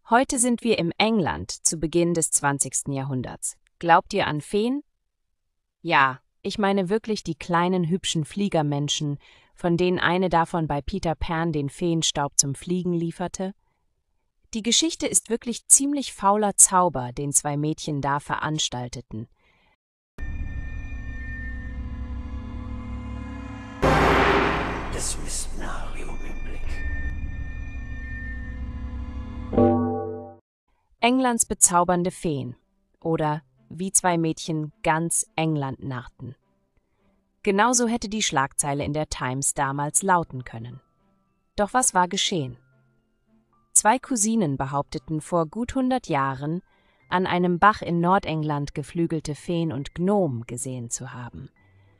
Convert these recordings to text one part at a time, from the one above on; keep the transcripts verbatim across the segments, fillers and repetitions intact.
Heute sind wir im England zu Beginn des zwanzigsten Jahrhunderts. Glaubt ihr an Feen? Ja, ich meine wirklich die kleinen hübschen Fliegermenschen, von denen eine davon bei Peter Pan den Feenstaub zum Fliegen lieferte. Die Geschichte ist wirklich ziemlich fauler Zauber, den zwei Mädchen da veranstalteten. Das Mystenarium im Blick. Englands bezaubernde Feen oder wie zwei Mädchen ganz England narrten. Genauso hätte die Schlagzeile in der Times damals lauten können. Doch was war geschehen? Zwei Cousinen behaupteten vor gut hundert Jahren, an einem Bach in Nordengland geflügelte Feen und Gnomen gesehen zu haben.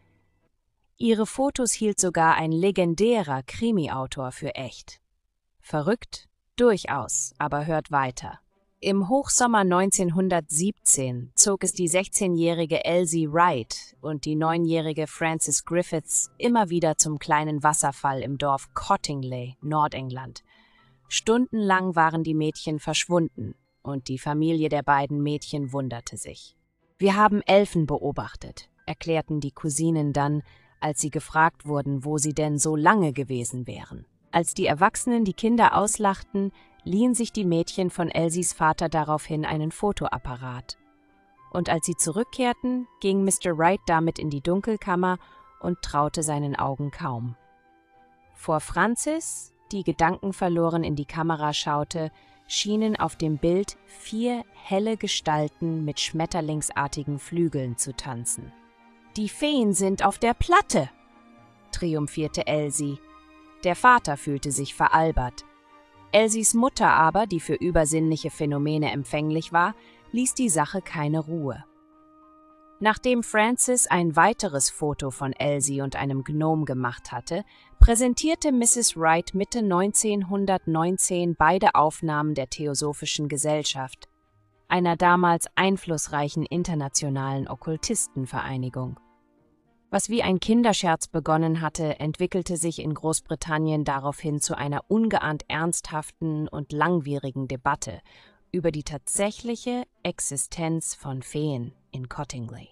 Ihre Fotos hielt sogar ein legendärer Krimi-Autor für echt. Verrückt? Durchaus, aber hört weiter. Im Hochsommer neunzehnhundertsiebzehn zog es die sechzehnjährige Elsie Wright und die neunjährige Frances Griffiths immer wieder zum kleinen Wasserfall im Dorf Cottingley, Nordengland. Stundenlang waren die Mädchen verschwunden und die Familie der beiden Mädchen wunderte sich. Wir haben Elfen beobachtet, erklärten die Cousinen dann, als sie gefragt wurden, wo sie denn so lange gewesen wären. Als die Erwachsenen die Kinder auslachten, liehen sich die Mädchen von Elsies Vater daraufhin einen Fotoapparat. Und als sie zurückkehrten, ging Mister Wright damit in die Dunkelkammer und traute seinen Augen kaum. Vor Frances, die gedankenverloren in die Kamera schaute, schienen auf dem Bild vier helle Gestalten mit schmetterlingsartigen Flügeln zu tanzen. »Die Feen sind auf der Platte«, triumphierte Elsie. Der Vater fühlte sich veralbert. Elsies Mutter aber, die für übersinnliche Phänomene empfänglich war, ließ die Sache keine Ruhe. Nachdem Frances ein weiteres Foto von Elsie und einem Gnom gemacht hatte, präsentierte Misses Wright Mitte neunzehnhundertneunzehn beide Aufnahmen der Theosophischen Gesellschaft, einer damals einflussreichen internationalen Okkultistenvereinigung. Was wie ein Kinderscherz begonnen hatte, entwickelte sich in Großbritannien daraufhin zu einer ungeahnt ernsthaften und langwierigen Debatte über die tatsächliche Existenz von Feen in Cottingley.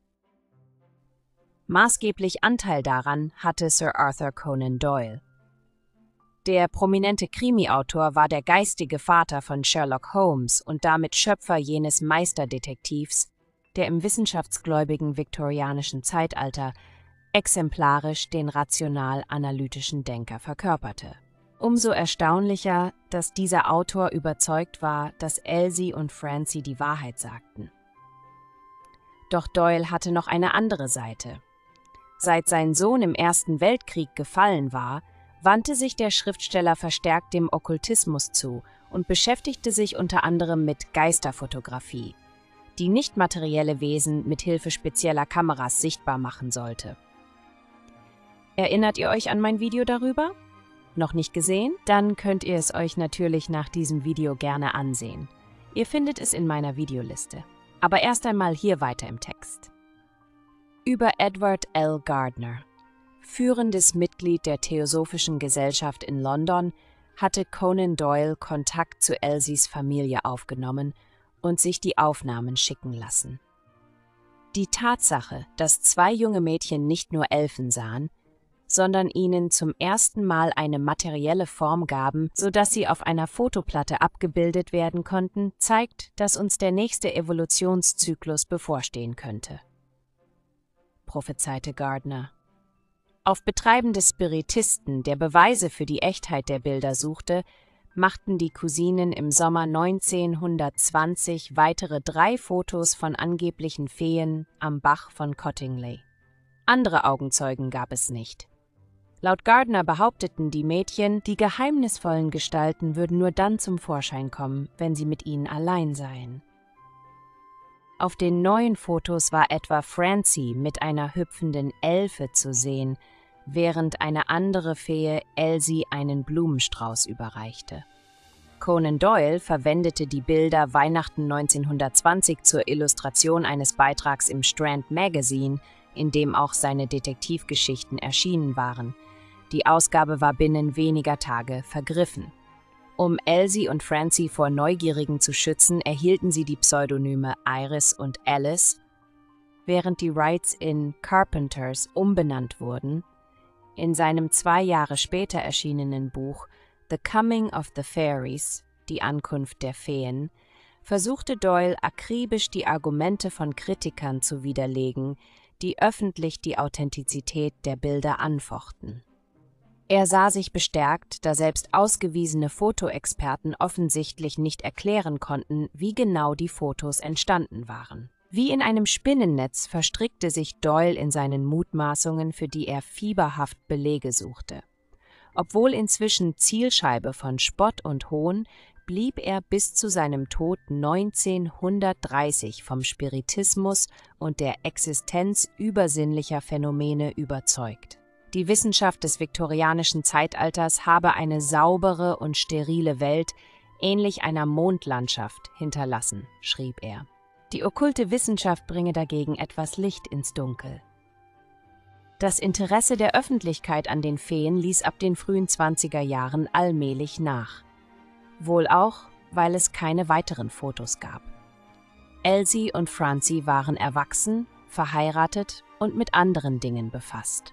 Maßgeblich Anteil daran hatte Sir Arthur Conan Doyle. Der prominente Krimi-Autor war der geistige Vater von Sherlock Holmes und damit Schöpfer jenes Meisterdetektivs, der im wissenschaftsgläubigen viktorianischen Zeitalter exemplarisch den rational-analytischen Denker verkörperte. Umso erstaunlicher, dass dieser Autor überzeugt war, dass Elsie und Francie die Wahrheit sagten. Doch Doyle hatte noch eine andere Seite. Seit sein Sohn im Ersten Weltkrieg gefallen war, wandte sich der Schriftsteller verstärkt dem Okkultismus zu und beschäftigte sich unter anderem mit Geisterfotografie, die nicht materielle Wesen mit Hilfe spezieller Kameras sichtbar machen sollte. Erinnert ihr euch an mein Video darüber? Noch nicht gesehen? Dann könnt ihr es euch natürlich nach diesem Video gerne ansehen. Ihr findet es in meiner Videoliste. Aber erst einmal hier weiter im Text. Über Edward L. Gardner, führendes Mitglied der Theosophischen Gesellschaft in London, hatte Conan Doyle Kontakt zu Elsies Familie aufgenommen und sich die Aufnahmen schicken lassen. Die Tatsache, dass zwei junge Mädchen nicht nur Elfen sahen, sondern ihnen zum ersten Mal eine materielle Form gaben, sodass sie auf einer Fotoplatte abgebildet werden konnten, zeigt, dass uns der nächste Evolutionszyklus bevorstehen könnte, prophezeite Gardner. Auf Betreiben des Spiritisten, der Beweise für die Echtheit der Bilder suchte, machten die Cousinen im Sommer neunzehnhundertzwanzig weitere drei Fotos von angeblichen Feen am Bach von Cottingley. Andere Augenzeugen gab es nicht. Laut Gardner behaupteten die Mädchen, die geheimnisvollen Gestalten würden nur dann zum Vorschein kommen, wenn sie mit ihnen allein seien. Auf den neuen Fotos war etwa Francie mit einer hüpfenden Elfe zu sehen, während eine andere Fee Elsie einen Blumenstrauß überreichte. Conan Doyle verwendete die Bilder Weihnachten neunzehnhundertzwanzig zur Illustration eines Beitrags im Strand Magazine, in dem auch seine Detektivgeschichten erschienen waren. Die Ausgabe war binnen weniger Tage vergriffen. Um Elsie und Francie vor Neugierigen zu schützen, erhielten sie die Pseudonyme Iris und Alice, während die Wrights in Carpenters umbenannt wurden. In seinem zwei Jahre später erschienenen Buch The Coming of the Fairies, die Ankunft der Feen, versuchte Doyle akribisch die Argumente von Kritikern zu widerlegen, die öffentlich die Authentizität der Bilder anfochten. Er sah sich bestärkt, da selbst ausgewiesene Fotoexperten offensichtlich nicht erklären konnten, wie genau die Fotos entstanden waren. Wie in einem Spinnennetz verstrickte sich Doyle in seinen Mutmaßungen, für die er fieberhaft Belege suchte. Obwohl inzwischen Zielscheibe von Spott und Hohn, blieb er bis zu seinem Tod neunzehnhundertdreißig vom Spiritismus und der Existenz übersinnlicher Phänomene überzeugt. Die Wissenschaft des viktorianischen Zeitalters habe eine saubere und sterile Welt, ähnlich einer Mondlandschaft, hinterlassen, schrieb er. Die okkulte Wissenschaft bringe dagegen etwas Licht ins Dunkel. Das Interesse der Öffentlichkeit an den Feen ließ ab den frühen zwanziger Jahren allmählich nach. Wohl auch, weil es keine weiteren Fotos gab. Elsie und Francie waren erwachsen, verheiratet und mit anderen Dingen befasst.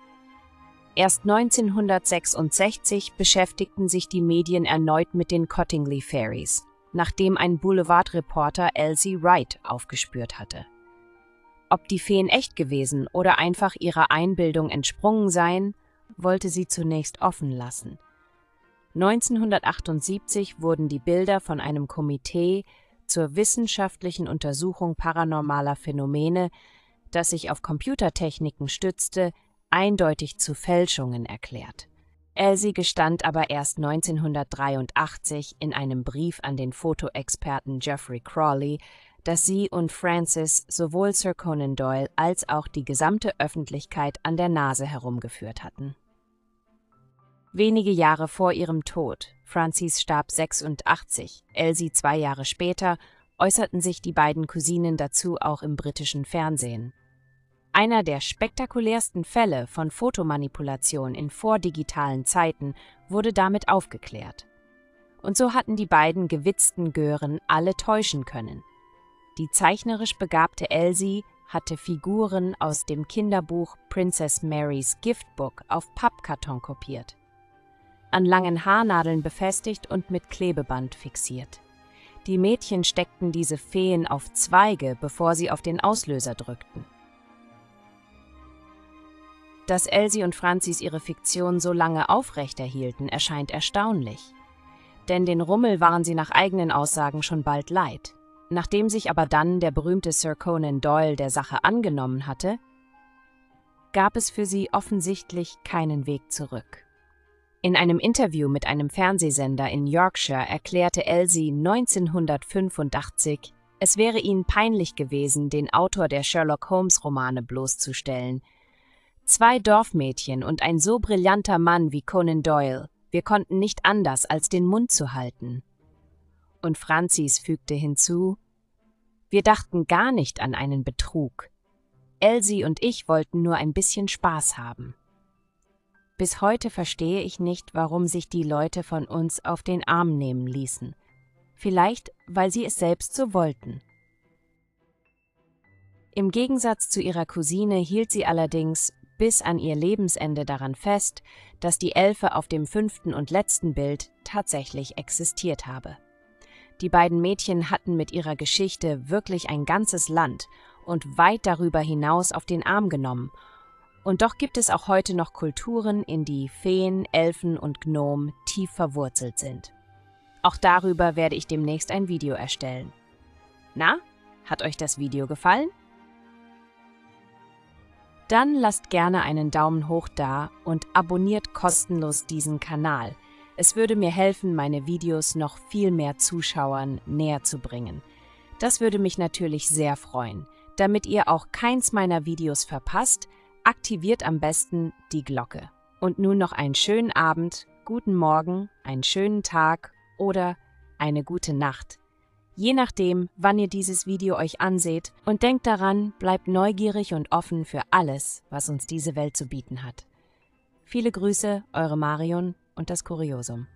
Erst neunzehnhundertsechsundsechzig beschäftigten sich die Medien erneut mit den Cottingley Fairies, nachdem ein Boulevardreporter Elsie Wright aufgespürt hatte. Ob die Feen echt gewesen oder einfach ihrer Einbildung entsprungen seien, wollte sie zunächst offen lassen. neunzehnhundertachtundsiebzig wurden die Bilder von einem Komitee zur wissenschaftlichen Untersuchung paranormaler Phänomene, das sich auf Computertechniken stützte, eindeutig zu Fälschungen erklärt. Elsie gestand aber erst neunzehnhundertdreiundachtzig in einem Brief an den Fotoexperten Geoffrey Crawley, dass sie und Francis sowohl Sir Conan Doyle als auch die gesamte Öffentlichkeit an der Nase herumgeführt hatten. Wenige Jahre vor ihrem Tod, Francis starb sechsundachtzig, Elsie zwei Jahre später, äußerten sich die beiden Cousinen dazu auch im britischen Fernsehen. Einer der spektakulärsten Fälle von Fotomanipulation in vordigitalen Zeiten wurde damit aufgeklärt. Und so hatten die beiden gewitzten Gören alle täuschen können. Die zeichnerisch begabte Elsie hatte Figuren aus dem Kinderbuch Princess Mary's Gift Book auf Pappkarton kopiert, an langen Haarnadeln befestigt und mit Klebeband fixiert. Die Mädchen steckten diese Feen auf Zweige, bevor sie auf den Auslöser drückten. Dass Elsie und Francis ihre Fiktion so lange aufrechterhielten, erscheint erstaunlich. Denn den Rummel waren sie nach eigenen Aussagen schon bald leid. Nachdem sich aber dann der berühmte Sir Conan Doyle der Sache angenommen hatte, gab es für sie offensichtlich keinen Weg zurück. In einem Interview mit einem Fernsehsender in Yorkshire erklärte Elsie neunzehnhundertfünfundachtzig, es wäre ihnen peinlich gewesen, den Autor der Sherlock-Holmes-Romane bloßzustellen. Zwei Dorfmädchen und ein so brillanter Mann wie Conan Doyle, wir konnten nicht anders, als den Mund zu halten. Und Francis fügte hinzu, wir dachten gar nicht an einen Betrug. Elsie und ich wollten nur ein bisschen Spaß haben. Bis heute verstehe ich nicht, warum sich die Leute von uns auf den Arm nehmen ließen. Vielleicht, weil sie es selbst so wollten. Im Gegensatz zu ihrer Cousine hielt sie allerdings bis an ihr Lebensende daran fest, dass die Elfe auf dem fünften und letzten Bild tatsächlich existiert habe. Die beiden Mädchen hatten mit ihrer Geschichte wirklich ein ganzes Land und weit darüber hinaus auf den Arm genommen. Und doch gibt es auch heute noch Kulturen, in die Feen, Elfen und Gnomen tief verwurzelt sind. Auch darüber werde ich demnächst ein Video erstellen. Na, hat euch das Video gefallen? Dann lasst gerne einen Daumen hoch da und abonniert kostenlos diesen Kanal. Es würde mir helfen, meine Videos noch viel mehr Zuschauern näher zu bringen. Das würde mich natürlich sehr freuen. Damit ihr auch keins meiner Videos verpasst, aktiviert am besten die Glocke. Und nun noch einen schönen Abend, guten Morgen, einen schönen Tag oder eine gute Nacht. Je nachdem, wann ihr dieses Video euch anseht, und denkt daran, bleibt neugierig und offen für alles, was uns diese Welt zu bieten hat. Viele Grüße, eure Marion und das Kuriosum.